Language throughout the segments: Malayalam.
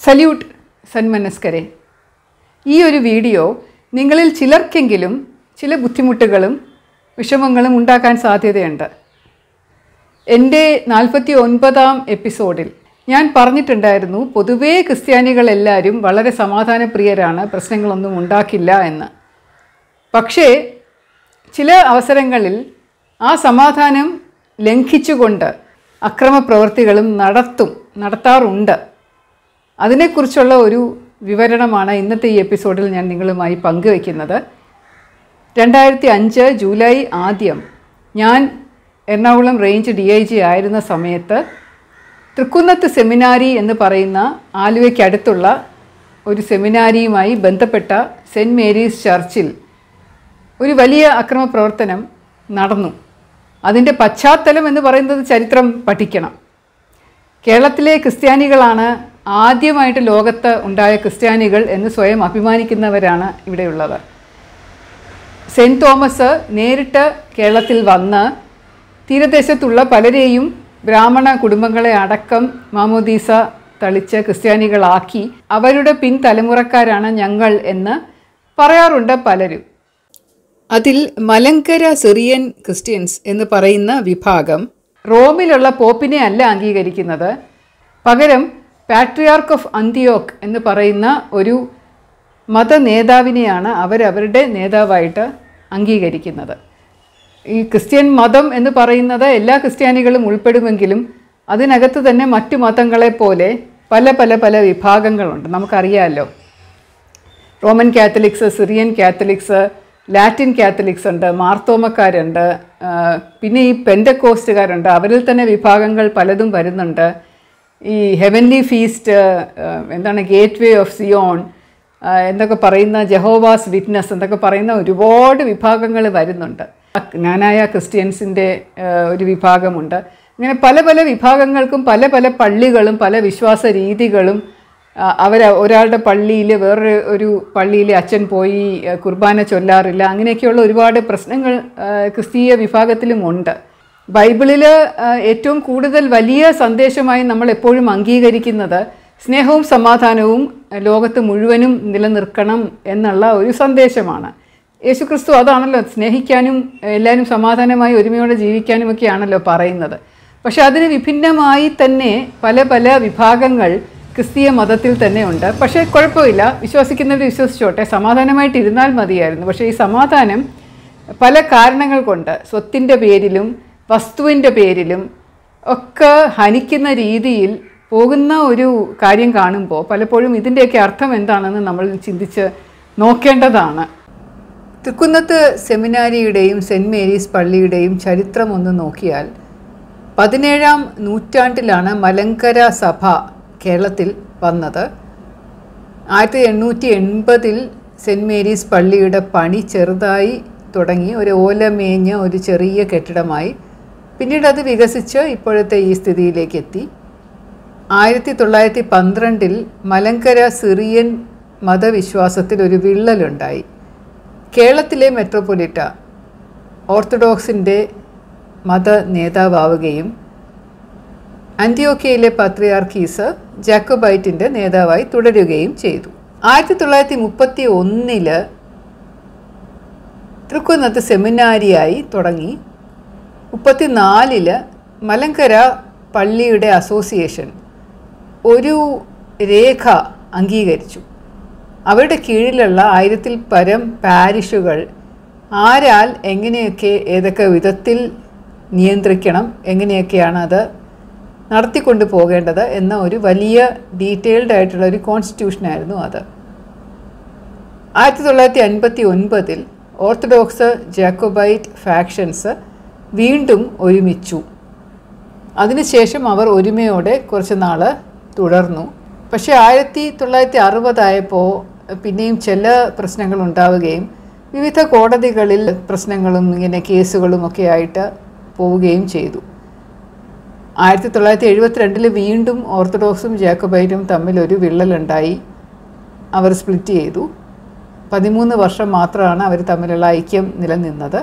സല്യൂട്ട് സന്മനസ്കരെ. ഈ ഒരു വീഡിയോ നിങ്ങളിൽ ചിലർക്കെങ്കിലും ചില ബുദ്ധിമുട്ടുകളും വിഷമങ്ങളും ഉണ്ടാക്കാൻ സാധ്യതയുണ്ട്. എൻ്റെ 49ാം എപ്പിസോഡിൽ ഞാൻ പറഞ്ഞിട്ടുണ്ടായിരുന്നു, പൊതുവേ ക്രിസ്ത്യാനികളെല്ലാവരും വളരെ സമാധാനപ്രിയരാണ്, പ്രശ്നങ്ങളൊന്നും ഉണ്ടാക്കില്ല എന്ന്. പക്ഷേ ചില അവസരങ്ങളിൽ ആ സമാധാനം ലംഘിച്ചുകൊണ്ട് അക്രമപ്രവൃത്തികളും നടത്താറുണ്ട്. അതിനെക്കുറിച്ചുള്ള ഒരു വിവരണമാണ് ഇന്നത്തെ ഈ എപ്പിസോഡിൽ ഞാൻ നിങ്ങളുമായി പങ്കുവയ്ക്കുന്നത്. 2005 ജൂലൈ 1 ഞാൻ എറണാകുളം റേഞ്ച് DIG ആയിരുന്ന സമയത്ത് തൃക്കുന്നത്ത് സെമിനാരി എന്ന് പറയുന്ന ആലുവയ്ക്കടുത്തുള്ള ഒരു സെമിനാരിയുമായി ബന്ധപ്പെട്ട സെൻറ്റ് മേരീസ് ചർച്ചിൽ ഒരു വലിയ അക്രമപ്രവർത്തനം നടന്നു. അതിൻ്റെ പശ്ചാത്തലം എന്ന് പറയുന്നത് ചരിത്രം പഠിക്കണം. കേരളത്തിലെ ക്രിസ്ത്യാനികളാണ് ആദ്യമായിട്ട് ലോകത്ത് ഉണ്ടായ ക്രിസ്ത്യാനികൾ എന്ന് സ്വയം അഭിമാനിക്കുന്നവരാണ് ഇവിടെയുള്ളത്. സെൻറ്റ് തോമസ് നേരിട്ട് കേരളത്തിൽ വന്ന് തീരദേശത്തുള്ള പലരെയും ബ്രാഹ്മണ കുടുംബങ്ങളെ അടക്കം മാമോദീസ തളിച്ച് ക്രിസ്ത്യാനികളാക്കി. അവരുടെ പിൻതലമുറക്കാരാണ് ഞങ്ങൾ എന്ന് പറയാറുണ്ട് പലരും. അതിൽ മലങ്കര സിറിയൻ ക്രിസ്ത്യൻസ് എന്ന് പറയുന്ന വിഭാഗം റോമിലുള്ള പോപ്പിനെ അല്ല അംഗീകരിക്കുന്നത്, പകരം പാട്രിയാർക്ക് ഓഫ് അന്തിയോക്ക് എന്ന് പറയുന്ന ഒരു മത നേതാവിനെയാണ് അവരവരുടെ നേതാവായിട്ട് അംഗീകരിക്കുന്നത്. ഈ ക്രിസ്ത്യൻ മതം എന്ന് പറയുന്നത് എല്ലാ ക്രിസ്ത്യാനികളും ഉൾപ്പെടുമെങ്കിലും അതിനകത്ത് തന്നെ മറ്റു മതങ്ങളെ പോലെ പല വിഭാഗങ്ങളുണ്ട്. നമുക്കറിയാമല്ലോ, Roman Catholics, Syrian Catholics, Latin Catholics ഉണ്ട്, മാർത്തോമക്കാരുണ്ട്, പിന്നെ ഈ പെൻഡക്കോസ്റ്റുകാരുണ്ട്. അവരിൽ തന്നെ വിഭാഗങ്ങൾ പലതും വരുന്നുണ്ട്. ഈ heavenly feast, gate way of Zion എന്നൊക്കെ പറയുന്ന, ജഹോവാസ് വിറ്റ്നസ് എന്നൊക്കെ പറയുന്ന ഒരുപാട് വിഭാഗങ്ങൾ വരുന്നുണ്ട്. ജ്ഞാനായ ക്രിസ്ത്യൻസിൻ്റെ ഒരു വിഭാഗമുണ്ട്. ഇങ്ങനെ പല വിഭാഗങ്ങൾക്കും പല പള്ളികളും പല വിശ്വാസ രീതികളും. ഒരാളുടെ പള്ളിയിൽ വേറൊരു പള്ളിയിൽ അച്ഛൻ പോയി കുർബാന ചൊല്ലാറില്ല. അങ്ങനെയൊക്കെയുള്ള ഒരുപാട് പ്രശ്നങ്ങൾ ക്രിസ്തീയ വിഭാഗത്തിലുമുണ്ട്. ബൈബിളിൽ ഏറ്റവും കൂടുതൽ വലിയ സന്ദേശമായി നമ്മൾ എപ്പോഴും അംഗീകരിക്കുന്നത് സ്നേഹവും സമാധാനവും ലോകത്ത് മുഴുവനും നിലനിൽക്കണം എന്നുള്ള ഒരു സന്ദേശമാണ്. യേശുക്രിസ്തു അതാണല്ലോ, സ്നേഹിക്കാനും എല്ലാവരും സമാധാനമായി ഒരുമയോടെ ജീവിക്കാനും ഒക്കെയാണല്ലോ പറയുന്നത്. പക്ഷെ അതിന് വിഭിന്നമായി തന്നെ പല വിഭാഗങ്ങൾ ക്രിസ്തീയ മതത്തിൽ തന്നെ ഉണ്ട്. പക്ഷേ കുഴപ്പമില്ല, വിശ്വസിക്കുന്നവർ വിശ്വസിച്ചോട്ടെ, സമാധാനമായിട്ടിരുന്നാൽ മതിയായിരുന്നു. പക്ഷേ ഈ സമാധാനം പല കാരണങ്ങൾ കൊണ്ട്, സ്വത്തിൻ്റെ പേരിലും വസ്തുവിൻ്റെ പേരിലും ഒക്കെ ഹനിക്കുന്ന രീതിയിൽ പോകുന്ന ഒരു കാര്യം കാണുമ്പോൾ പലപ്പോഴും ഇതിൻ്റെയൊക്കെ അർത്ഥം എന്താണെന്ന് നമ്മൾ ചിന്തിച്ച് നോക്കേണ്ടതാണ്. തൃക്കുന്നത്ത് സെമിനാരിയുടെയും സെൻറ്റ് മേരീസ് പള്ളിയുടെയും ചരിത്രം ഒന്ന് നോക്കിയാൽ 17ാം നൂറ്റാണ്ടിലാണ് മലങ്കര സഭ കേരളത്തിൽ വന്നത്. 1880 സെൻറ്റ് മേരീസ് പള്ളിയുടെ പണി ചെറുതായി തുടങ്ങി ഒരു ഓലമേഞ്ഞ ഒരു ചെറിയ കെട്ടിടമായി. പിന്നീട് അത് വികസിച്ച് ഇപ്പോഴത്തെ ഈ സ്ഥിതിയിലേക്ക് എത്തി. 1912 മലങ്കര സിറിയൻ മതവിശ്വാസത്തിൽ ഒരു വിള്ളലുണ്ടായി. കേരളത്തിലെ മെട്രോപൊളിറ്റ ഓർത്തഡോക്സിൻ്റെ മത നേതാവാവുകയും അന്ത്യോക്യയിലെ പത്രിയാർക്കീസ് ജാക്കോബൈറ്റിൻ്റെ നേതാവായി തുടരുകയും ചെയ്തു. 1931 തൃക്കുന്നത്ത് സെമിനാരിയായി തുടങ്ങി. 34 മലങ്കര പള്ളിയുടെ അസോസിയേഷൻ ഒരു രേഖ അംഗീകരിച്ചു. അവരുടെ കീഴിലുള്ള 1000-ൽ പരം പാരിഷുകൾ ആരാൽ എങ്ങനെയൊക്കെ ഏതൊക്കെ വിധത്തിൽ നിയന്ത്രിക്കണം, എങ്ങനെയൊക്കെയാണ് അത് നടത്തിക്കൊണ്ടു പോകേണ്ടത് എന്ന ഒരു വലിയ ഡീറ്റെയിൽഡ് ആയിട്ടുള്ള ഒരു കോൺസ്റ്റിറ്റ്യൂഷനായിരുന്നു അത്. 1959 ഓർത്തഡോക്സ് ജാക്കോബൈറ്റ് ഫാക്ഷൻസ് വീണ്ടും ഒരുമിച്ചു. അതിനുശേഷം അവർ ഒരുമയോടെ കുറച്ച് നാൾ തുടർന്നു. പക്ഷേ 1960 ആയപ്പോൾ പിന്നെയും ചില പ്രശ്നങ്ങൾ ഉണ്ടാവുകയും വിവിധ കോടതികളിൽ പ്രശ്നങ്ങളും ഇങ്ങനെ കേസുകളും ഒക്കെ ആയിട്ട് പോവുകയും ചെയ്തു. 1972 വീണ്ടും ഓർത്തഡോക്സും ജാക്കോബൈറ്റും തമ്മിൽ ഒരു വിള്ളലുണ്ടായി. അവർ സ്പ്ലിറ്റ് ചെയ്തു. 13 വർഷം മാത്രമാണ് അവർ തമ്മിലുള്ള ഐക്യം നിലനിന്നത്.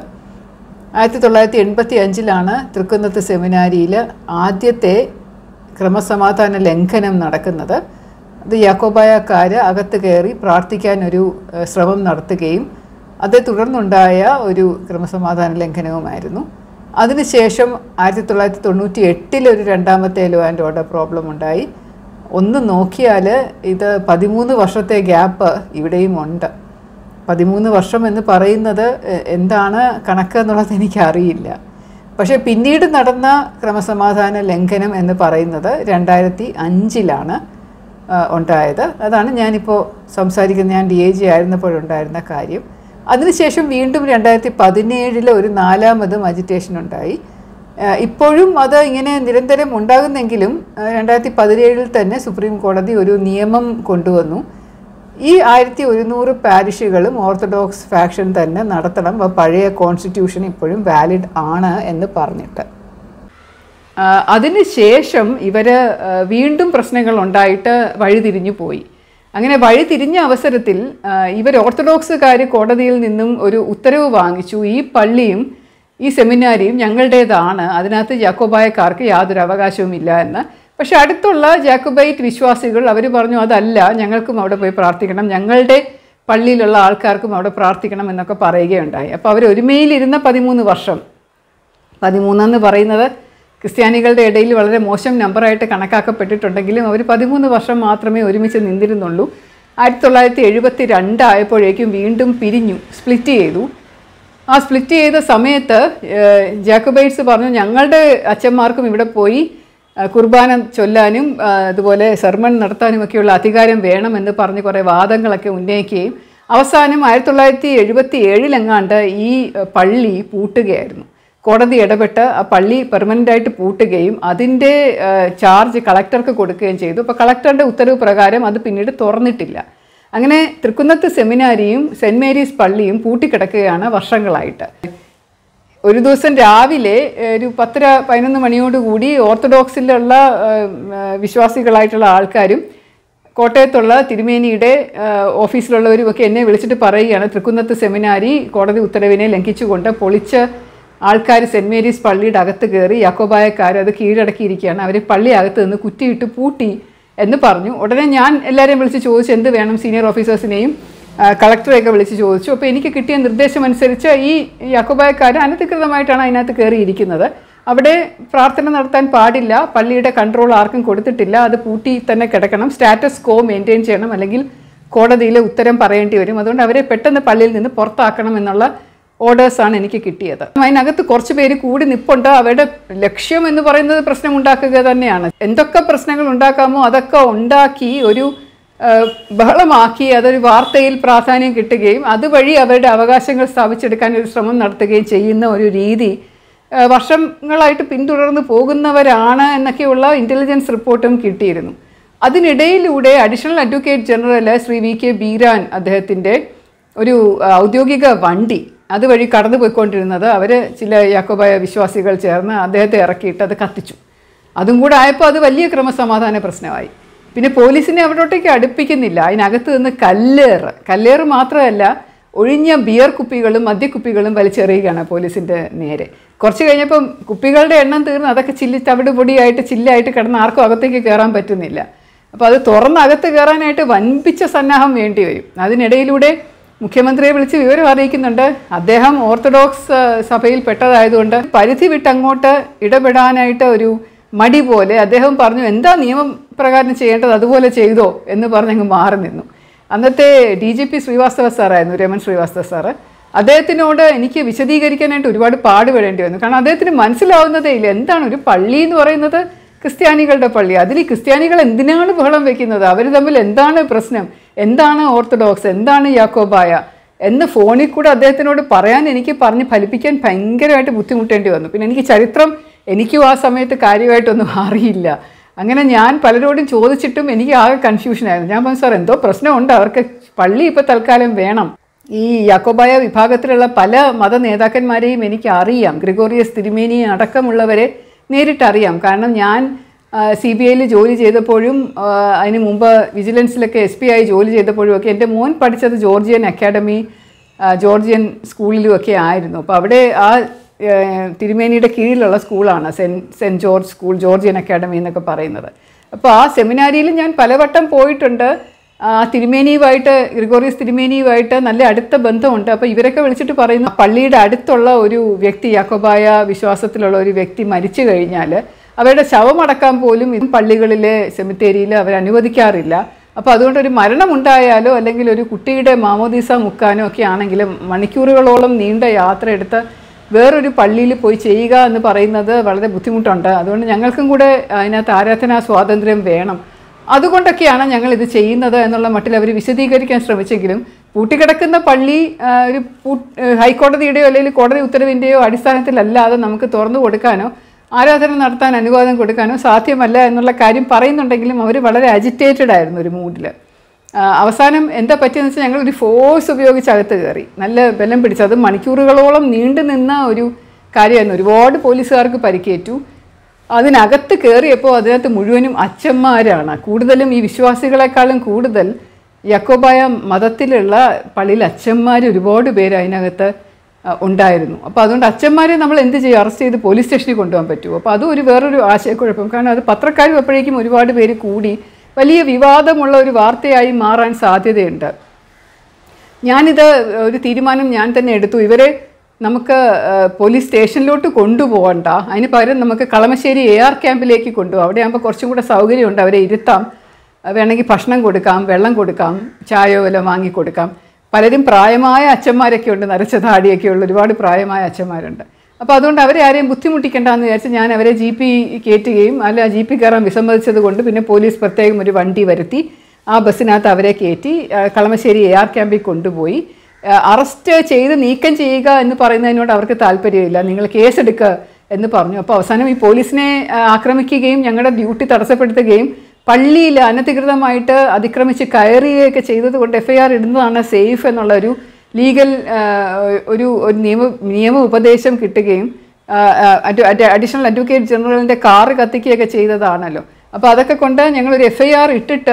1985 തൃക്കുന്നത്ത് സെമിനാരിയിൽ ആദ്യത്തെ ക്രമസമാധാന ലംഘനം നടക്കുന്നത്. അത് യാക്കോബായക്കാർ അകത്ത് കയറി പ്രാർത്ഥിക്കാനൊരു ശ്രമം നടത്തുകയും അതേ തുടർന്നുണ്ടായ ഒരു ക്രമസമാധാന ലംഘനവുമായിരുന്നു. അതിനുശേഷം 1998 ഒരു രണ്ടാമത്തെ ലോ ആൻഡ് ഓർഡർ പ്രോബ്ലം ഉണ്ടായി. ഒന്ന് നോക്കിയാൽ ഇത് 13 വർഷത്തെ ഗ്യാപ്പ് ഇവിടെയും ഉണ്ട്. 13 വർഷം എന്ന് പറയുന്നത് എന്താണ് കണക്ക് എന്നുള്ളത് എനിക്കറിയില്ല. പക്ഷേ പിന്നീട് നടന്ന ക്രമസമാധാന ലംഘനം എന്ന് പറയുന്നത് 2005 ഉണ്ടായത്. അതാണ് ഞാനിപ്പോൾ സംസാരിക്കുന്നത്, ഞാൻ DIG ആയിരുന്നപ്പോഴുണ്ടായിരുന്ന കാര്യം. അതിനുശേഷം വീണ്ടും 2017 ഒരു 4ാമതും അജിറ്റേഷൻ ഉണ്ടായി. ഇപ്പോഴും അത് ഇങ്ങനെ നിരന്തരം ഉണ്ടാകുന്നെങ്കിലും 2017 തന്നെ സുപ്രീം കോടതി ഒരു നിയമം കൊണ്ടുവന്നു. ഈ 1100 പാരിഷുകളും ഓർത്തഡോക്സ് ഫാക്ഷൻ തന്നെ നടത്തണം, പഴയ കോൺസ്റ്റിറ്റ്യൂഷൻ ഇപ്പോഴും വാലിഡ് ആണ് എന്ന് പറഞ്ഞിട്ട്. അതിനുശേഷം ഇവർ വീണ്ടും പ്രശ്നങ്ങൾ ഉണ്ടായിട്ട് വഴിതിരിഞ്ഞു പോയി. അങ്ങനെ വഴിതിരിഞ്ഞ അവസരത്തിൽ ഇവർ ഓർത്തഡോക്സുകാർ കോടതിയിൽ നിന്നും ഒരു ഉത്തരവ് വാങ്ങിച്ചു, ഈ പള്ളിയും ഈ സെമിനാരിയും ഞങ്ങളുടേതാണ്, അതിനകത്ത് യാക്കോബായക്കാർക്ക് യാതൊരു അവകാശവുമില്ല എന്ന്. പക്ഷെ അടുത്തുള്ള ജാക്കോബൈറ്റ് വിശ്വാസികൾ അവർ പറഞ്ഞു അതല്ല, ഞങ്ങൾക്കും അവിടെ പോയി പ്രാർത്ഥിക്കണം, ഞങ്ങളുടെ പള്ളിയിലുള്ള ആൾക്കാർക്കും അവിടെ പ്രാർത്ഥിക്കണം എന്നൊക്കെ പറയുകയുണ്ടായി. അപ്പോൾ അവർ ഒരുമയിലിരുന്ന 13 വർഷം, 13 എന്ന് പറയുന്നത് ക്രിസ്ത്യാനികളുടെ ഇടയിൽ വളരെ മോശം നമ്പറായിട്ട് കണക്കാക്കപ്പെട്ടിട്ടുണ്ടെങ്കിലും അവർ 13 വർഷം മാത്രമേ ഒരുമിച്ച് നിന്നിരുന്നുള്ളൂ. 1972 ആയപ്പോഴേക്കും വീണ്ടും പിരിഞ്ഞു, സ്പ്ലിറ്റ് ചെയ്തു. ആ സ്പ്ലിറ്റ് ചെയ്ത സമയത്ത് ജാക്കോബൈറ്റ്സ് പറഞ്ഞു ഞങ്ങളുടെ അച്ഛന്മാർക്കും ഇവിടെ പോയി കുർബാന ചൊല്ലാനും അതുപോലെ സെർമൺ നടത്താനുമൊക്കെയുള്ള അധികാരം വേണമെന്ന് പറഞ്ഞ് കുറേ വാദങ്ങളൊക്കെ ഉന്നയിക്കുകയും അവസാനം 1977 ഈ പള്ളി പൂട്ടുകയായിരുന്നു. കോടതി ഇടപെട്ട് ആ പള്ളി പെർമനൻ്റായിട്ട് പൂട്ടുകയും അതിൻ്റെ ചാർജ് കളക്ടർക്ക് കൊടുക്കുകയും ചെയ്തു. അപ്പോൾ കളക്ടറുടെ ഉത്തരവ് പ്രകാരം അത് പിന്നീട് തുറന്നിട്ടില്ല. അങ്ങനെ തൃക്കുന്നത്ത് സെമിനാരിയും സെൻറ്റ് മേരീസ് പള്ളിയും പൂട്ടിക്കിടക്കുകയാണ് വർഷങ്ങളായിട്ട്. ഒരു ദിവസം രാവിലെ ഒരു 10-11 മണിയോടുകൂടി ഓർത്തഡോക്സിലുള്ള വിശ്വാസികളായിട്ടുള്ള ആൾക്കാരും കോട്ടയത്തുള്ള തിരുമേനിയുടെ ഓഫീസിലുള്ളവരുമൊക്കെ എന്നെ വിളിച്ചിട്ട് പറയുകയാണ്, തൃക്കുന്നത്ത് സെമിനാരി കോടതി ഉത്തരവിനെ ലംഘിച്ചുകൊണ്ട് പൊളിച്ച് ആൾക്കാർ സെൻറ്റ് മേരീസ് പള്ളിയുടെ അകത്ത് കയറി യാക്കോബായക്കാർ അത് കീഴടക്കിയിരിക്കുകയാണ്, അവർ പള്ളി അകത്ത് നിന്ന് കുറ്റിയിട്ട് പൂട്ടി എന്ന് പറഞ്ഞു. ഉടനെ ഞാൻ എല്ലാവരെയും വിളിച്ച് ചോദിച്ചു എന്ത് വേണം, സീനിയർ ഓഫീസേഴ്സിനെയും കളക്ടറെയൊക്കെ വിളിച്ച് ചോദിച്ചു. അപ്പോൾ എനിക്ക് കിട്ടിയ നിർദ്ദേശമനുസരിച്ച് ഈ യാക്കോബായക്കാർ അനധികൃതമായിട്ടാണ് അതിനകത്ത് കയറിയിരിക്കുന്നത്, അവിടെ പ്രാർത്ഥന നടത്താൻ പാടില്ല, പള്ളിയുടെ കൺട്രോൾ ആർക്കും കൊടുത്തിട്ടില്ല, അത് പൂട്ടി തന്നെ കിടക്കണം, സ്റ്റാറ്റസ് കോ മെയിൻറ്റെയിൻ ചെയ്യണം, അല്ലെങ്കിൽ കോടതിയിലെ ഉത്തരം പറയേണ്ടി വരും, അതുകൊണ്ട് അവരെ പെട്ടെന്ന് പള്ളിയിൽ നിന്ന് പുറത്താക്കണം എന്നുള്ള ഓർഡേഴ്സാണ് എനിക്ക് കിട്ടിയത്. അതിനകത്ത് കുറച്ച് പേര് കൂടി നിൽപ്പുണ്ട്. അവരുടെ ലക്ഷ്യം എന്ന് പറയുന്നത് പ്രശ്നം ഉണ്ടാക്കുക തന്നെയാണ്. എന്തൊക്കെ പ്രശ്നങ്ങൾ ഉണ്ടാക്കാമോ അതൊക്കെ ഉണ്ടാക്കി ഒരു ബഹളമാക്കി അതൊരു വാർത്തയിൽ പ്രാധാന്യം കിട്ടുകയും അതുവഴി അവരുടെ അവകാശങ്ങൾ സ്ഥാപിച്ചെടുക്കാൻ ഒരു ശ്രമം നടത്തുകയും ചെയ്യുന്ന ഒരു രീതി വർഷങ്ങളായിട്ട് പിന്തുടർന്ന് പോകുന്നവരാണ് എന്നൊക്കെയുള്ള ഇൻ്റലിജൻസ് റിപ്പോർട്ടും കിട്ടിയിരുന്നു. അതിനിടയിലൂടെ additional advocate general Shri VK Beeran അദ്ദേഹത്തിൻ്റെ ഒരു ഔദ്യോഗിക വണ്ടി അതുവഴി കടന്നു പോയിക്കൊണ്ടിരുന്നത് അവർ ചില യാക്കോബായ വിശ്വാസികൾ ചേർന്ന് അദ്ദേഹത്തെ ഇറക്കിയിട്ട് അത് കത്തിച്ചു. അതും കൂടെ ആയപ്പോൾ അത് വലിയ ക്രമസമാധാന പ്രശ്നമായി. പിന്നെ പോലീസിനെ അവിടോട്ടേക്ക് അടുപ്പിക്കുന്നില്ല, അതിനകത്ത് നിന്ന് കല്ലേറ് മാത്രമല്ല ഒഴിഞ്ഞ ബിയർ കുപ്പികളും മദ്യക്കുപ്പികളും വലിച്ചെറിയുകയാണ് പോലീസിൻ്റെ നേരെ. കുറച്ച് കഴിഞ്ഞപ്പം കുപ്പികളുടെ എണ്ണം തീർന്ന് അതൊക്കെ തവിട് പൊടിയായിട്ട് ചില്ലായിട്ട് കിടന്ന് ആർക്കും അകത്തേക്ക് കയറാൻ പറ്റുന്നില്ല. അപ്പോൾ അത് തുറന്ന് അകത്ത് കയറാനായിട്ട് വൻപിച്ച സന്നാഹം വേണ്ടി വരും. അതിനിടയിലൂടെ മുഖ്യമന്ത്രിയെ വിളിച്ച് വിവരം അറിയിക്കുന്നുണ്ട്. അദ്ദേഹം ഓർത്തഡോക്സ് സഭയിൽ പെട്ടതായതുകൊണ്ട് പരിധി വിട്ടങ്ങോട്ട് ഇടപെടാനായിട്ട് ഒരു മടി പോലെ അദ്ദേഹം പറഞ്ഞു എന്താ നിയമപ്രകാരം ചെയ്യേണ്ടത് അതുപോലെ ചെയ്തോ എന്ന് പറഞ്ഞങ്ങ് മാറി നിന്നു. അന്നത്തെ DGP ശ്രീവാസ്തവ സാറായിരുന്നു, രമൺ ശ്രീവാസ്തവ സാറ്. അദ്ദേഹത്തിനോട് എനിക്ക് വിശദീകരിക്കാനായിട്ട് ഒരുപാട് പാടുപെടേണ്ടി വന്നു. കാരണം അദ്ദേഹത്തിന് മനസ്സിലാവുന്നതേ ഇല്ല എന്താണ് ഒരു പള്ളി എന്ന് പറയുന്നത്, ക്രിസ്ത്യാനികളുടെ പള്ളി, അതിൽ ഈ ക്രിസ്ത്യാനികൾ എന്തിനാണ് ബഹളം വെക്കുന്നത്, അവർ തമ്മിൽ എന്താണ് പ്രശ്നം, എന്താണ് ഓർത്തഡോക്സ്, എന്താണ് യാക്കോബായ എന്ന് ഫോണിൽ കൂടെ അദ്ദേഹത്തിനോട് പറയാൻ എനിക്ക് പറഞ്ഞ് ഫലിപ്പിക്കാൻ ഭയങ്കരമായിട്ട് ബുദ്ധിമുട്ടേണ്ടി വന്നു. പിന്നെ എനിക്ക് ചരിത്രം എനിക്കും ആ സമയത്ത് കാര്യമായിട്ടൊന്നും അറിയില്ല. അങ്ങനെ ഞാൻ പലരോടും ചോദിച്ചിട്ടും എനിക്ക് ആകെ കൺഫ്യൂഷനായിരുന്നു. ഞാൻ പറഞ്ഞു സാർ എന്തോ പ്രശ്നമുണ്ട്, അവർക്ക് പള്ളി ഇപ്പോൾ തൽക്കാലം വേണം. ഈ യാക്കോബായ വിഭാഗത്തിലുള്ള പല മത നേതാക്കന്മാരെയും എനിക്ക് അറിയാം, ഗ്രിഗോറിയസ് തിരുമേനിയെ അടക്കമുള്ളവരെ നേരിട്ടറിയാം. കാരണം ഞാൻ CBIയിൽ ജോലി ചെയ്തപ്പോഴും അതിന് മുമ്പ് വിജിലൻസിലൊക്കെ SP ആയി ജോലി ചെയ്തപ്പോഴും ഒക്കെ എൻ്റെ മോൻ പഠിച്ചത് ജോർജിയൻ അക്കാഡമി, ജോർജിയൻ സ്കൂളിലുമൊക്കെ ആയിരുന്നു. അപ്പോൾ അവിടെ ആ തിരുമേനിയുടെ കീഴിലുള്ള സ്കൂളാണ് saint George school, Georgian academy എന്നൊക്കെ പറയുന്നത്. അപ്പോൾ ആ സെമിനാരിയിൽ ഞാൻ പലവട്ടം പോയിട്ടുണ്ട്. തിരുമേനിയുമായിട്ട്, ഗ്രിഗോറിയസ് തിരുമേനിയുമായിട്ട് നല്ല അടുത്ത ബന്ധമുണ്ട്. അപ്പോൾ ഇവരൊക്കെ വിളിച്ചിട്ട് പറയുന്നു, പള്ളിയുടെ അടുത്തുള്ള ഒരു വ്യക്തി, യാക്കോബായ വിശ്വാസത്തിലുള്ള ഒരു വ്യക്തി മരിച്ചു കഴിഞ്ഞാൽ അവരുടെ ശവമടക്കാൻ പോലും പള്ളികളിലെ സെമിത്തേരിയിൽ അവർ അനുവദിക്കാറില്ല. അപ്പോൾ അതുകൊണ്ടൊരു മരണമുണ്ടായാലോ അല്ലെങ്കിൽ ഒരു കുട്ടിയുടെ മാമോദീസ മുക്കാനോ ഒക്കെ ആണെങ്കിലും മണിക്കൂറുകളോളം നീണ്ട യാത്ര എടുത്ത് വേറൊരു പള്ളിയിൽ പോയി ചെയ്യുക എന്ന് പറയുന്നത് വളരെ ബുദ്ധിമുട്ടുണ്ട്. അതുകൊണ്ട് ഞങ്ങൾക്കും കൂടെ അതിനകത്ത് ആരാധനാ സ്വാതന്ത്ര്യം വേണം. അതുകൊണ്ടൊക്കെയാണ് ഞങ്ങളിത് ചെയ്യുന്നത് എന്നുള്ള മട്ടിൽ അവർ വിശദീകരിക്കാൻ ശ്രമിച്ചെങ്കിലും പൂട്ടിക്കിടക്കുന്ന പള്ളി ഒരു ഹൈക്കോടതിയുടെയോ അല്ലെങ്കിൽ കോടതി ഉത്തരവിൻ്റെയോ അടിസ്ഥാനത്തിലല്ലാതെ നമുക്ക് തുറന്നു കൊടുക്കാനോ ആരാധന നടത്താൻ അനുവാദം കൊടുക്കാനോ സാധ്യമല്ല എന്നുള്ള കാര്യം പറയുന്നുണ്ടെങ്കിലും അവർ വളരെ അജിറ്റേറ്റഡ് ആയിരുന്നു ഒരു മൂഡിൽ. അവസാനം എന്താ പറ്റിയെന്ന് വെച്ചാൽ ഞങ്ങളൊരു ഫോഴ്സ് ഉപയോഗിച്ച് അകത്ത് കയറി, നല്ല ബലം പിടിച്ചു. അത് മണിക്കൂറുകളോളം നീണ്ടു നിന്ന ഒരു കാര്യമായിരുന്നു. ഒരുപാട് പോലീസുകാർക്ക് പരിക്കേറ്റു. അതിനകത്ത് കയറിയപ്പോൾ അതിനകത്ത് മുഴുവനും അച്ഛന്മാരാണ്. കൂടുതലും ഈ വിശ്വാസികളെക്കാളും കൂടുതൽ യാക്കോബായ മതത്തിലുള്ള പള്ളിയിൽ അച്ഛന്മാർ ഒരുപാട് പേര് അതിനകത്ത് ഉണ്ടായിരുന്നു. അപ്പോൾ അതുകൊണ്ട് അച്ഛന്മാരെ നമ്മൾ എന്ത് ചെയ്യും? അറസ്റ്റ് ചെയ്ത് പോലീസ് സ്റ്റേഷനിൽ കൊണ്ടുപോകാൻ പറ്റുമോ? അപ്പോൾ അതും വേറൊരു ആശയക്കുഴപ്പം. കാരണം അത് പത്രക്കാരും അപ്പോഴേക്കും ഒരുപാട് പേര് കൂടി വലിയ വിവാദമുള്ള ഒരു വാർത്തയായി മാറാൻ സാധ്യതയുണ്ട്. ഞാനിത് ഒരു തീരുമാനം ഞാൻ തന്നെ എടുത്തു. ഇവരെ നമുക്ക് പോലീസ് സ്റ്റേഷനിലോട്ട് കൊണ്ടുപോകണ്ട, അതിന് പകരം നമുക്ക് കളമശ്ശേരി AR ക്യാമ്പിലേക്ക് കൊണ്ടുപോകാം. അവിടെ ആകുമ്പോൾ കുറച്ചും കൂടെ സൗകര്യമുണ്ട്. അവരെ ഇരുത്താം, വേണമെങ്കിൽ ഭക്ഷണം കൊടുക്കാം, വെള്ളം കൊടുക്കാം, ചായയോ വല്ലതും വാങ്ങിക്കൊടുക്കാം. പലരും പ്രായമായ അച്ഛന്മാരൊക്കെ ഉണ്ട്, നരച്ച താടിയൊക്കെ ഉള്ള ഒരുപാട് പ്രായമായ അച്ഛന്മാരുണ്ട്. അപ്പോൾ അതുകൊണ്ട് അവരെ ആരെയും ബുദ്ധിമുട്ടിക്കേണ്ടെന്ന് വിചാരിച്ച് ഞാൻ അവരെ GP കയറ്റുകയും GP കയറാൻ വിസമ്മതിച്ചത് കൊണ്ട് പിന്നെ പോലീസ് പ്രത്യേകം ഒരു വണ്ടി വരുത്തി ആ ബസ്സിനകത്ത് അവരെ കയറ്റി കളമശ്ശേരി AR ക്യാമ്പിൽ കൊണ്ടുപോയി. അറസ്റ്റ് ചെയ്ത് നീക്കം ചെയ്യുക എന്ന് പറയുന്നതിനോട് അവർക്ക് താല്പര്യമില്ല, നിങ്ങൾ കേസെടുക്കുക എന്ന് പറഞ്ഞു. അപ്പോൾ അവസാനം ഈ പോലീസിനെ ആക്രമിക്കുകയും ഞങ്ങളുടെ ഡ്യൂട്ടി തടസ്സപ്പെടുത്തുകയും പള്ളിയിൽ അനധികൃതമായിട്ട് അതിക്രമിച്ച് കയറുകയൊക്കെ ചെയ്തതുകൊണ്ട് FIR ഇടുന്നതാണ് സേഫ് എന്നുള്ള ഒരു ലീഗൽ ഒരു നിയമ ഉപദേശം കിട്ടുകയും അഡീഷണൽ അഡ്വക്കേറ്റ് ജനറലിൻ്റെ കാറ് കത്തിക്കുകയൊക്കെ ചെയ്തതാണല്ലോ. അപ്പോൾ അതൊക്കെ കൊണ്ട് ഞങ്ങളൊരു FIR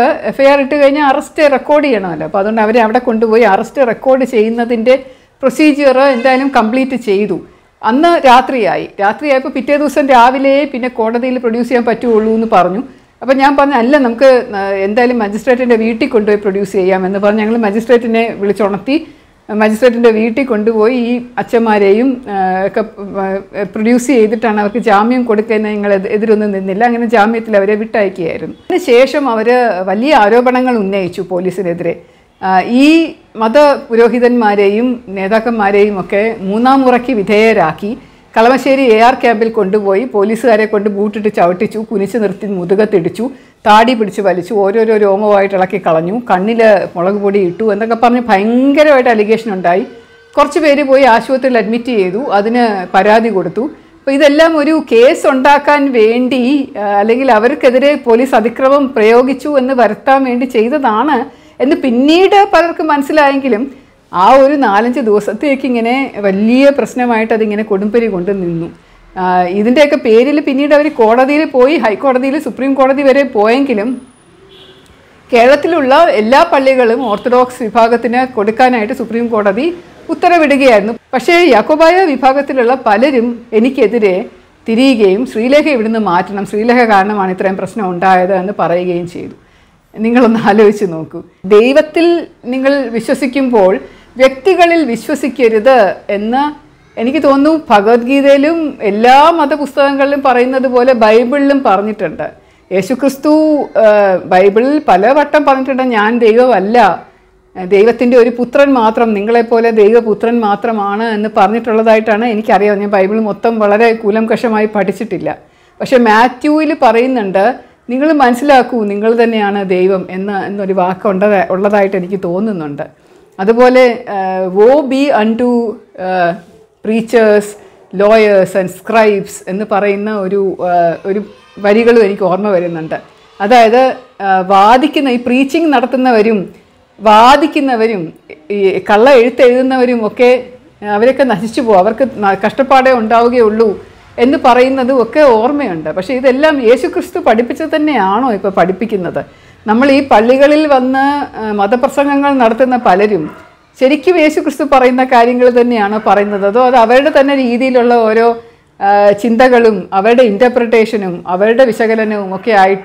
ഇട്ട് കഴിഞ്ഞാൽ അറസ്റ്റ് റെക്കോർഡ് ചെയ്യണമല്ലോ. അപ്പോൾ അതുകൊണ്ട് അവരെ അവിടെ കൊണ്ടുപോയി അറസ്റ്റ് റെക്കോർഡ് ചെയ്യുന്നതിൻ്റെ പ്രൊസീജിയർ എന്തായാലും കംപ്ലീറ്റ് ചെയ്തു. അന്ന് രാത്രിയായപ്പോൾ പിറ്റേ ദിവസം രാവിലെ പിന്നെ കോടതിയിൽ പ്രൊഡ്യൂസ് ചെയ്യാൻ പറ്റുള്ളൂ എന്ന് പറഞ്ഞു. അപ്പോൾ ഞാൻ പറഞ്ഞു, അല്ല നമുക്ക് എന്തായാലും മജിസ്ട്രേറ്റിൻ്റെ വീട്ടിൽ കൊണ്ടുപോയി പ്രൊഡ്യൂസ് ചെയ്യാമെന്ന് പറഞ്ഞ് ഞങ്ങൾ മജിസ്ട്രേറ്റിനെ വിളിച്ചുണർത്തി മജിസ്ട്രേറ്റിൻ്റെ വീട്ടിൽ കൊണ്ടുപോയി ഈ അച്ഛന്മാരെയും ഒക്കെ പ്രൊഡ്യൂസ് ചെയ്തിട്ടാണ് അവർക്ക് ജാമ്യം കൊടുക്കുന്നത്. ഞങ്ങൾ എതിരൊന്നും നിന്നില്ല. അങ്ങനെ ജാമ്യത്തിൽ അവരെ വിട്ടയക്കുകയായിരുന്നു. അതിനുശേഷം അവർ വലിയ ആരോപണങ്ങൾ ഉന്നയിച്ചു പോലീസിനെതിരെ. ഈ മതപുരോഹിതന്മാരെയും നേതാക്കന്മാരെയും ഒക്കെ മൂന്നാം മുറയ്ക്ക് വിധേയരാക്കി കളമശ്ശേരി AR ക്യാമ്പിൽ കൊണ്ടുപോയി പോലീസുകാരെ കൊണ്ട് ബൂട്ടിട്ട് ചവിട്ടിച്ചു, കുനിച്ച് നിർത്തി മുതുകത്തിടിച്ചു, താടി പിടിച്ച് വലിച്ചു, ഓരോരോ രോമമായിട്ട് ഇളക്കി കളഞ്ഞു, കണ്ണിൽ മുളക് പൊടി ഇട്ടു എന്നൊക്കെ പറഞ്ഞ് ഭയങ്കരമായിട്ട് അലിഗേഷൻ ഉണ്ടായി. കുറച്ച് പേര് പോയി ആശുപത്രിയിൽ അഡ്മിറ്റ് ചെയ്തു, അതിന് പരാതി കൊടുത്തു. അപ്പോൾ ഇതെല്ലാം ഒരു കേസ് ഉണ്ടാക്കാൻ വേണ്ടി അല്ലെങ്കിൽ അവർക്കെതിരെ പോലീസ് അതിക്രമം പ്രയോഗിച്ചു എന്ന് വരുത്താൻ വേണ്ടി ചെയ്തതാണ് എന്ന് പിന്നീട് പലർക്കും മനസ്സിലായെങ്കിലും ആ ഒരു 4-5 ദിവസത്തേക്ക് ഇങ്ങനെ വലിയ പ്രശ്നമായിട്ട് അതിങ്ങനെ കൊടുമ്പരി കൊണ്ട് നിന്നു. ഇതിൻ്റെയൊക്കെ പേരിൽ പിന്നീട് അവർ കോടതിയിൽ പോയി, ഹൈക്കോടതിയിൽ, സുപ്രീം കോടതി വരെ പോയെങ്കിലും കേരളത്തിലുള്ള എല്ലാ പള്ളികളും ഓർത്തഡോക്സ് വിഭാഗത്തിന് കൊടുക്കാനായിട്ട് സുപ്രീം കോടതി ഉത്തരവിടുകയായിരുന്നു. പക്ഷേ യാക്കോബായ വിഭാഗത്തിലുള്ള പലരും എനിക്കെതിരെ തിരിയുകയും ശ്രീലേഖ ഇവിടുന്ന് മാറ്റണം, ശ്രീലേഖ കാരണമാണ് ഇത്രയും പ്രശ്നം ഉണ്ടായത് എന്ന് പറയുകയും ചെയ്തു. നിങ്ങളൊന്ന് ആലോചിച്ച് നോക്കൂ. ദൈവത്തിൽ നിങ്ങൾ വിശ്വസിക്കുമ്പോൾ വ്യക്തികളിൽ വിശ്വസിക്കരുത് എന്ന് എനിക്ക് തോന്നുന്നു ഭഗവത്ഗീതയിലും എല്ലാ മതപുസ്തകങ്ങളിലും പറയുന്നത് പോലെ ബൈബിളിലും പറഞ്ഞിട്ടുണ്ട്. യേശുക്രിസ്തു ബൈബിളിൽ പലവട്ടം പറഞ്ഞിട്ടുണ്ട്, ഞാൻ ദൈവമല്ല, ദൈവത്തിൻ്റെ ഒരു പുത്രൻ മാത്രം, നിങ്ങളെപ്പോലെ ദൈവപുത്രൻ മാത്രമാണ് എന്ന് പറഞ്ഞിട്ടുള്ളതായിട്ടാണ് എനിക്കറിയാം. ഞാൻ ബൈബിൾ മൊത്തം വളരെ കൂലംകഷമായി പഠിച്ചിട്ടില്ല. പക്ഷേ മാത്യുവിൽ പറയുന്നുണ്ട്, നിങ്ങൾ മനസ്സിലാക്കൂ, നിങ്ങൾ തന്നെയാണ് ദൈവം എന്നൊരു വാക്ക് ഉള്ളതായിട്ട് എനിക്ക് തോന്നുന്നുണ്ട്. അതുപോലെ woe be unto preachers, lawyers and scribes എന്ന് പറയുന്ന ഒരു വരികളും എനിക്ക് ഓർമ്മ വരുന്നുണ്ട്. അതായത് വാദിക്കുന്ന ഈ പ്രീച്ചിങ് നടത്തുന്നവരും വാദിക്കുന്നവരും ഈ കള്ള എഴുത്തെഴുതുന്നവരും ഒക്കെ അവരൊക്കെ നശിച്ചു പോകും, അവർക്ക് കഷ്ടപ്പാടേ ഉണ്ടാവുകയുള്ളൂ എന്ന് പറയുന്നതും ഒക്കെ ഓർമ്മയുണ്ട്. പക്ഷേ ഇതെല്ലാം യേശുക്രിസ്തു പഠിപ്പിച്ചത് തന്നെയാണോ ഇപ്പോൾ പഠിപ്പിക്കുന്നത്? നമ്മൾ ഈ പള്ളികളിൽ വന്ന് മതപ്രസംഗങ്ങൾ നടത്തുന്ന പലരും ശരിക്കും യേശുക്രിസ്തു പറയുന്ന കാര്യങ്ങൾ തന്നെയാണോ പറയുന്നത്? അതോ അത് അവരുടെ തന്നെ രീതിയിലുള്ള ഓരോ ചിന്തകളും അവരുടെ ഇൻ്റർപ്രിട്ടേഷനും അവരുടെ വിശകലനവും ഒക്കെ ആയിട്ട്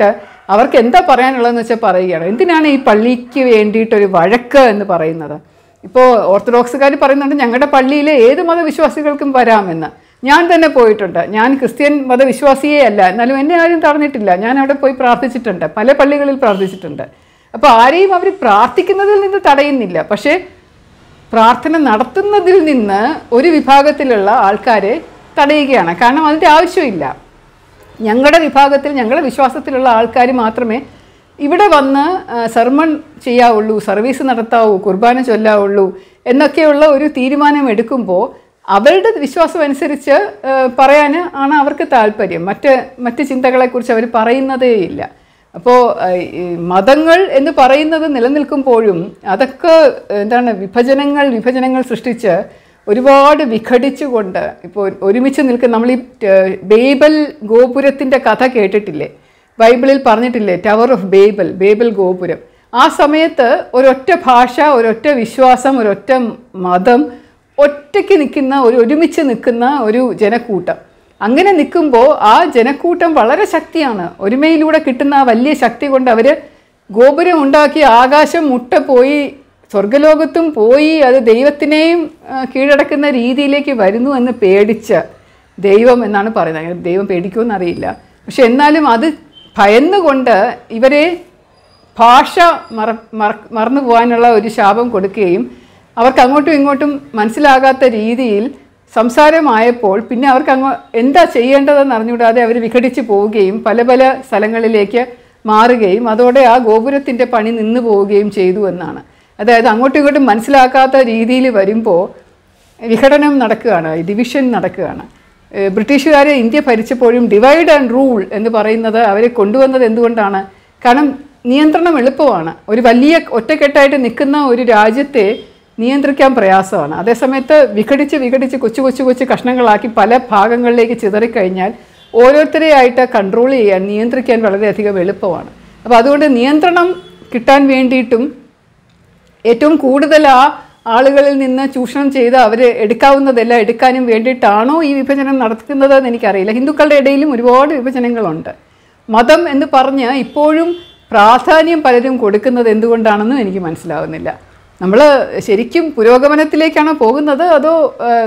അവർക്ക് എന്താ പറയാനുള്ളതെന്ന് വെച്ചാൽ പറയുകയാണ്. എന്തിനാണ് ഈ പള്ളിക്ക് വേണ്ടിയിട്ടൊരു വഴക്ക് എന്ന് പറയുന്നത്? ഇപ്പോൾ ഓർത്തഡോക്സുകാർ പറയുന്നുണ്ട് ഞങ്ങളുടെ പള്ളിയിലെ ഏത് മതവിശ്വാസികൾക്കും വരാമെന്ന്. ഞാൻ തന്നെ പോയിട്ടുണ്ട്. ഞാൻ ക്രിസ്ത്യൻ മതവിശ്വാസിയേ അല്ല, എന്നാലും എന്നെ ആരും തടഞ്ഞിട്ടില്ല. ഞാൻ അവിടെ പോയി പ്രാർത്ഥിച്ചിട്ടുണ്ട്, പല പള്ളികളിൽ പ്രാർത്ഥിച്ചിട്ടുണ്ട്. അപ്പോൾ ആരെയും അവർ പ്രാർത്ഥിക്കുന്നതിൽ നിന്ന് തടയുന്നില്ല, പക്ഷേ പ്രാർത്ഥന നടത്തുന്നതിൽ നിന്ന് ഒരു വിഭാഗത്തിലുള്ള ആൾക്കാരെ തടയുകയാണ്. കാരണം അതിൻ്റെ ആവശ്യമില്ല. ഞങ്ങളുടെ വിഭാഗത്തിൽ, ഞങ്ങളുടെ വിശ്വാസത്തിലുള്ള ആൾക്കാർ മാത്രമേ ഇവിടെ വന്ന് സർമൺ ചെയ്യാവുള്ളൂ, സർവീസ് നടത്താവൂ, കുർബാന ചൊല്ലാവുള്ളൂ എന്നൊക്കെയുള്ള ഒരു തീരുമാനം എടുക്കുമ്പോൾ അവരുടെ വിശ്വാസം അനുസരിച്ച് പറയാൻ ആണ് അവർക്ക് താല്പര്യം. മറ്റ് ചിന്തകളെക്കുറിച്ച് അവർ പറയുന്നതേയില്ല. അപ്പോൾ മതങ്ങൾ എന്ന് പറയുന്നത് നിലനിൽക്കുമ്പോഴും അതൊക്കെ എന്താണ് വിഭജനങ്ങൾ സൃഷ്ടിച്ച് ഒരുപാട് വിഘടിച്ചുകൊണ്ട് ഇപ്പോൾ ഒരുമിച്ച് നിൽക്കുന്ന നമ്മൾ ഈ ബേബൽ ഗോപുരത്തിൻ്റെ കഥ കേട്ടിട്ടില്ലേ? ബൈബിളിൽ പറഞ്ഞിട്ടില്ലേ? ടവർ ഓഫ് ബേബൽ ഗോപുരം. ആ സമയത്ത് ഒരൊറ്റ ഭാഷ, ഒരൊറ്റ വിശ്വാസം, ഒരൊറ്റ മതം, ഒറ്റയ്ക്ക് നിൽക്കുന്ന ഒരുമിച്ച് നിൽക്കുന്ന ഒരു ജനക്കൂട്ടം. അങ്ങനെ നിൽക്കുമ്പോൾ ആ ജനക്കൂട്ടം വളരെ ശക്തിയാണ്. ഒരുമയിലൂടെ കിട്ടുന്ന ആ വലിയ ശക്തി കൊണ്ട് അവർ ഗോപുരം ഉണ്ടാക്കി ആകാശം മുട്ട പോയി, സ്വർഗലോകത്തും പോയി, അത് ദൈവത്തിനെയും കീഴടക്കുന്ന രീതിയിലേക്ക് വരുന്നു എന്ന് പേടിച്ച ദൈവം എന്നാണ് പറയുന്നത്. ദൈവം പേടിക്കുമെന്നറിയില്ല, പക്ഷെ എന്നാലും അത് ഭയന്നുകൊണ്ട് ഇവരെ ഭാഷ മറന്നു പോകാനുള്ള ഒരു ശാപം കൊടുക്കുകയും അവർക്ക് അങ്ങോട്ടും ഇങ്ങോട്ടും മനസ്സിലാകാത്ത രീതിയിൽ സംസാരമായപ്പോൾ പിന്നെ അവർക്ക് എന്താ ചെയ്യേണ്ടതെന്ന് അറിഞ്ഞുകൂടാതെ അവർ വിഘടിച്ച് പോവുകയും പല പല സ്ഥലങ്ങളിലേക്ക് മാറുകയും അതോടെ ആ ഗോപുരത്തിൻ്റെ പണി നിന്നു പോവുകയും ചെയ്തു എന്നാണ്. അതായത് അങ്ങോട്ടും ഇങ്ങോട്ടും മനസ്സിലാക്കാത്ത രീതിയിൽ വരുമ്പോൾ വിഘടനം നടക്കുകയാണ്, ഡിവിഷൻ നടക്കുകയാണ്. ബ്രിട്ടീഷുകാരെ ഇന്ത്യ ഭരിച്ചപ്പോഴും ഡിവൈഡ് ആൻഡ് റൂൾ എന്ന് പറയുന്നത് അവരെ കൊണ്ടുവന്നത് എന്തുകൊണ്ടാണ്? കാരണം നിയന്ത്രണം എളുപ്പമാണ്. ഒരു വലിയ ഒറ്റക്കെട്ടായിട്ട് നിൽക്കുന്ന ഒരു രാജ്യത്തെ നിയന്ത്രിക്കാൻ പ്രയാസമാണ്. അതേസമയത്ത് വിഘടിച്ച് കൊച്ചു കഷ്ണങ്ങളാക്കി പല ഭാഗങ്ങളിലേക്ക് ചിതറിക്കഴിഞ്ഞാൽ ഓരോരുത്തരെയായിട്ട് കൺട്രോൾ ചെയ്യാൻ, നിയന്ത്രിക്കാൻ വളരെയധികം എളുപ്പമാണ്. അപ്പോൾ അതുകൊണ്ട് നിയന്ത്രണം കിട്ടാൻ വേണ്ടിയിട്ടും ഏറ്റവും കൂടുതൽ ആ ആളുകളിൽ നിന്ന് ചൂഷണം ചെയ്ത് അവർ എടുക്കാവുന്നതെല്ലാം എടുക്കാനും വേണ്ടിയിട്ടാണോ ഈ വിഭജനം നടത്തുന്നതെന്ന് എനിക്കറിയില്ല. ഹിന്ദുക്കളുടെ ഇടയിലും ഒരുപാട് വിഭജനങ്ങളുണ്ട്. മതം എന്ന് പറഞ്ഞ് ഇപ്പോഴും പ്രാധാന്യം പലരും കൊടുക്കുന്നത് എന്തുകൊണ്ടാണെന്നും എനിക്ക് മനസ്സിലാവുന്നില്ല. നമ്മൾ ശരിക്കും പുരോഗമനത്തിലേക്കാണോ പോകുന്നത് അതോ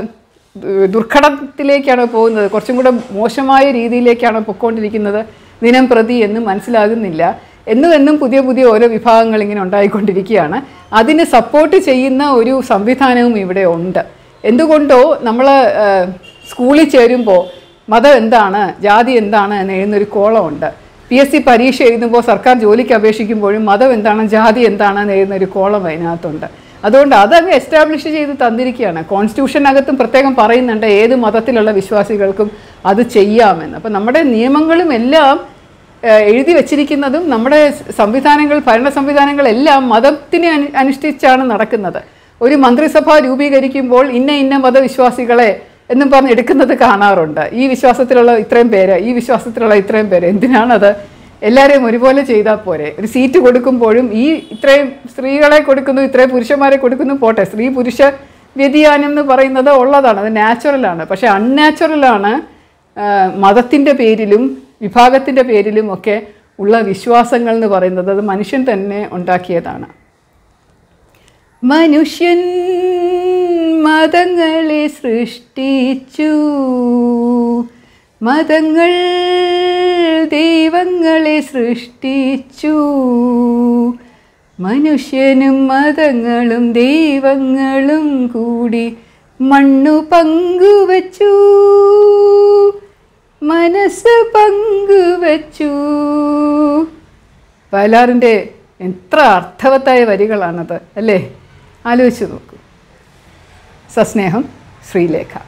ദുർഘടത്തിലേക്കാണോ പോകുന്നത്? കുറച്ചും കൂടെ മോശമായ രീതിയിലേക്കാണോ പൊയ്ക്കൊണ്ടിരിക്കുന്നത് ദിനം പ്രതി എന്ന് മനസ്സിലാകുന്നില്ല. എന്നും പുതിയ ഓരോ വിഭാഗങ്ങൾ ഇങ്ങനെ ഉണ്ടായിക്കൊണ്ടിരിക്കുകയാണ്. അതിന് സപ്പോർട്ട് ചെയ്യുന്ന ഒരു സംവിധാനവും ഇവിടെ ഉണ്ട്. എന്തുകൊണ്ടോ നമ്മൾ സ്കൂളിൽ ചേരുമ്പോൾ മതം എന്താണ്, ജാതി എന്താണ് എന്ന് എഴുതുന്നൊരു കോളമുണ്ട്. PSC പരീക്ഷ എഴുതുമ്പോൾ സർക്കാർ ജോലിക്ക് അപേക്ഷിക്കുമ്പോഴും മതം എന്താണ്, ജാതി എന്താണ് എന്ന് എഴുതുന്നൊരു കോളം അതിനകത്തുണ്ട്. അതുകൊണ്ട് അതങ്ങ് എസ്റ്റാബ്ലിഷ് ചെയ്ത് തന്നിരിക്കുകയാണ്. കോൺസ്റ്റിറ്റ്യൂഷനകത്തും പ്രത്യേകം പറയുന്നുണ്ട് ഏത് മതത്തിലുള്ള വിശ്വാസികൾക്കും അത് ചെയ്യാമെന്ന്. അപ്പം നമ്മുടെ നിയമങ്ങളും എല്ലാം എഴുതി വച്ചിരിക്കുന്നതും നമ്മുടെ സംവിധാനങ്ങൾ, ഭരണ സംവിധാനങ്ങളെല്ലാം മതത്തിനെ അനുഷ്ഠിച്ചാണ് നടക്കുന്നത്. ഒരു മന്ത്രിസഭ രൂപീകരിക്കുമ്പോൾ ഇന്ന മതവിശ്വാസികളെ എന്നും പറഞ്ഞ് എടുക്കുന്നത് കാണാറുണ്ട്. ഈ വിശ്വാസത്തിലുള്ള ഇത്രയും പേര്, ഈ വിശ്വാസത്തിലുള്ള ഇത്രയും പേര്. എന്തിനാണത്? എല്ലാവരെയും ഒരുപോലെ ചെയ്താൽ പോരെ? ഒരു സീറ്റ് കൊടുക്കുമ്പോഴും ഇത്രയും സ്ത്രീകളെ കൊടുക്കുന്നു, ഇത്രയും പുരുഷന്മാരെ കൊടുക്കുന്നു, പോട്ടെ. സ്ത്രീ പുരുഷ വ്യതിയാനം എന്ന് പറയുന്നത് ഉള്ളതാണ്, അത് നാച്ചുറലാണ്. പക്ഷേ അൺനാച്ചുറലാണ് മതത്തിൻ്റെ പേരിലും വിഭാഗത്തിൻ്റെ പേരിലും ഒക്കെ ഉള്ള വിശ്വാസങ്ങൾ എന്ന് പറയുന്നത്. അത് മനുഷ്യൻ തന്നെ ഉണ്ടാക്കിയതാണ്. മനുഷ്യൻ മതങ്ങളെ സൃഷ്ടിച്ചു, മതങ്ങൾ ദൈവങ്ങളെ സൃഷ്ടിച്ചു, മനുഷ്യനും മതങ്ങളും ദൈവങ്ങളും കൂടി മണ്ണു പങ്കുവച്ചു, മനസ്സ് പങ്കുവച്ചു. വയലാറിൻ്റെ എത്ര അർത്ഥവത്തായ വരികളാണത് അല്ലേ? ആലോചിച്ച് നോക്കൂ. സസ്നേഹം, ശ്രീലേഖ.